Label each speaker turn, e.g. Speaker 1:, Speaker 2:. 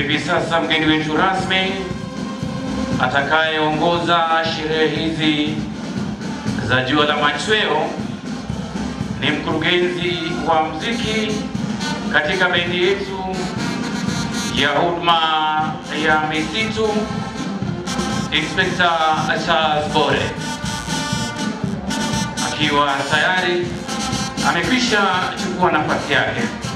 Speaker 1: Hivi sasa mgeni wetu rasmi atakayeongoza sherehe hizi za Jua la Machweo ni mkurugenzi wa muziki katika bendi yetu ya huduma ya misitu, Inspector Charles Bore, akiwa tayari amekwisha chukua nafasi yake.